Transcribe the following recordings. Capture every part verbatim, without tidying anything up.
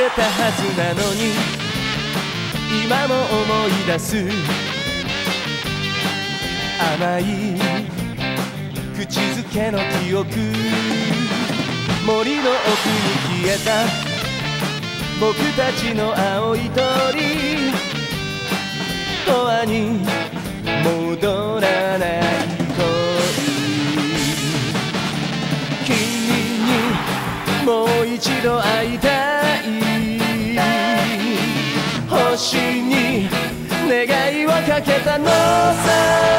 れたはずなのに今も思い出す甘い口づけの記憶森の奥に消えた僕たちの青い鳥永遠に戻らない恋君にもう一度会いたい星に願いをかけたのさ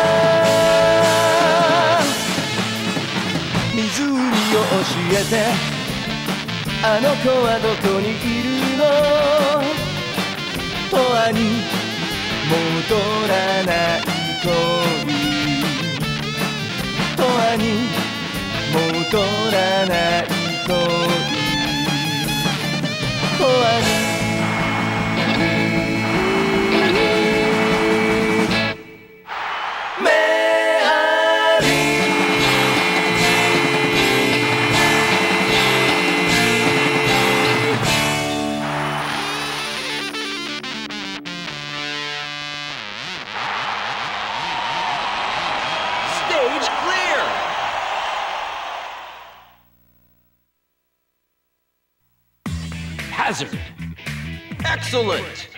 湖を教えてあの子はどこにいるの永遠に戻らない恋永遠に戻らない恋永遠に Stage clear! Hazard. Excellent!